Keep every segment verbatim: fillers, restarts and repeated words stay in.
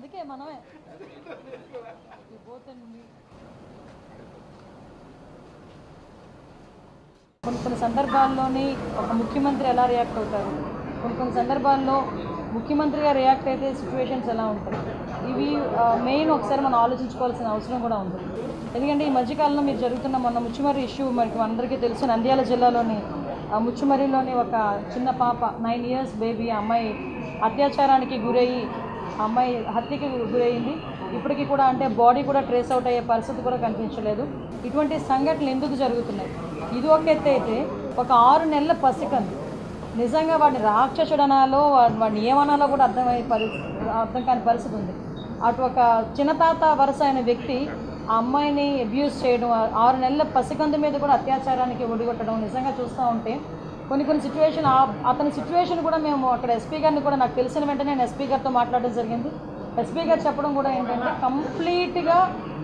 అందుకే మనమే కొన్ని కొన్ని సందర్భాల్లోని ఒక ముఖ్యమంత్రి ఎలా రియాక్ట్ అవుతారు, కొన్ని కొన్ని సందర్భాల్లో ముఖ్యమంత్రిగా రియాక్ట్ అయితే సిచ్యువేషన్స్ ఎలా ఉంటాయి, ఇవి మెయిన్ ఒకసారి మనం ఆలోచించుకోవాల్సిన అవసరం కూడా ఉంది. ఎందుకంటే ఈ మధ్యకాలంలో మీరు జరుగుతున్న మొన్న ముచ్చుమర్రి ఇష్యూ మనకి అందరికీ తెలుసు. నంద్యాల జిల్లాలోని ముచ్చుమర్రిలోని ఒక చిన్న పాప నైన్ ఇయర్స్ బేబీ అమ్మాయి అత్యాచారానికి గురయ్యి అమ్మాయి హత్యకి గురయ్యింది. ఇప్పటికీ కూడా అంటే బాడీ కూడా ట్రేస్ అవుట్ అయ్యే పరిస్థితి కూడా కనిపించలేదు. ఇటువంటి సంఘటనలు ఎందుకు జరుగుతున్నాయి? ఇది ఒక ఎత్తు అయితే ఒక ఆరు నెలల పసికందు నిజంగా వాడిని రాక్షసుడు అనాలో వాడిని ఏమనాలో కూడా అర్థమయ్యే పరిస్థితి అర్థం కాని పరిస్థితి ఉంది. అటు ఒక చిన్నతాత వరుస అయిన వ్యక్తి ఆ అమ్మాయిని అబ్యూస్ చేయడం, ఆరు నెలల పసికందు మీద కూడా అత్యాచారానికి ఒడిగొట్టడం నిజంగా చూస్తూ ఉంటే కొన్ని కొన్ని సిచ్యువేషన్ అతని సిచ్యువేషన్ కూడా మేము అక్కడ ఎస్పీ గారిని కూడా నాకు తెలిసిన వెంటనే నేను ఎస్పీ గారితో మాట్లాడడం జరిగింది. ఎస్పీ గారు చెప్పడం కూడా ఏంటంటే కంప్లీట్గా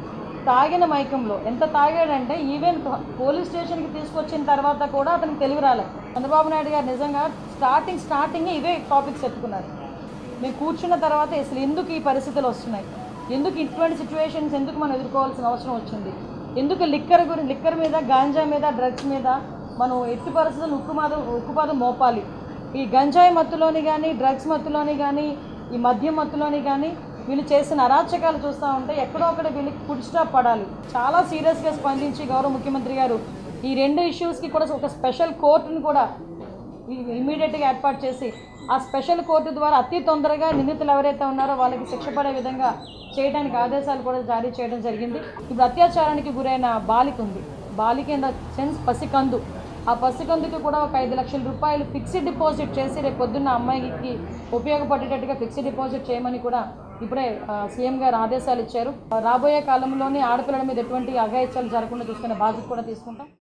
తాగిన మైకంలో ఎంత తాగాడంటే ఈవెన్ పోలీస్ స్టేషన్కి తీసుకొచ్చిన తర్వాత కూడా అతనికి తెలివి రాలేదు. చంద్రబాబు నాయుడు గారు నిజంగా స్టార్టింగ్ స్టార్టింగ్ ఇవే టాపిక్స్ చెప్పుకున్నారు. మేము కూర్చున్న తర్వాత అసలు ఎందుకు ఈ పరిస్థితులు వస్తున్నాయి, ఎందుకు ఇటువంటి సిచ్యువేషన్స్ ఎందుకు మనం ఎదుర్కోవాల్సిన అవసరం వచ్చింది, ఎందుకు లిక్కర్ గురించి లిక్కర్ మీద గాంజా మీద డ్రగ్స్ మీద మనం ఎట్టి పరిస్థితులు ఉక్కుమాదం ఉక్కుపాదం మోపాలి. ఈ గంజాయి మత్తులోని కానీ డ్రగ్స్ మత్తులోని కానీ ఈ మద్యం మత్తులోని కానీ వీళ్ళు చేసిన అరాచకాలు చూస్తూ ఉంటే ఎక్కడో ఒకటి వీళ్ళకి ఫుడ్ స్టాప్ పడాలి. చాలా సీరియస్గా స్పందించి గౌరవ ముఖ్యమంత్రి గారు ఈ రెండు ఇష్యూస్కి కూడా ఒక స్పెషల్ కోర్టును కూడా ఇమీడియట్గా ఏర్పాటు చేసి ఆ స్పెషల్ కోర్టు ద్వారా అతి తొందరగా నిందితులు ఎవరైతే ఉన్నారో వాళ్ళకి శిక్ష పడే విధంగా చేయడానికి ఆదేశాలు కూడా జారీ చేయడం జరిగింది. ఇప్పుడు అత్యాచారానికి గురైన బాలిక ఉంది, బాలిక ఇన్ ద సెన్స్ పసికందు, ఆ పసికందుకి కూడా ఒక ఐదు లక్షల రూపాయలు ఫిక్స్డ్ డిపాజిట్ చేసి రేపు పొద్దున్న అమ్మాయికి ఉపయోగపడేటట్టుగా ఫిక్స్డ్ డిపాజిట్ చేయమని కూడా ఇప్పుడే సీఎం గారు ఆదేశాలు ఇచ్చారు. రాబోయే కాలంలోనే ఆడపిల్లల మీద ఎటువంటి అఘాయిత్యాలు జరగకుండా చూసుకునే బాధ్యత కూడా తీసుకుంటాం.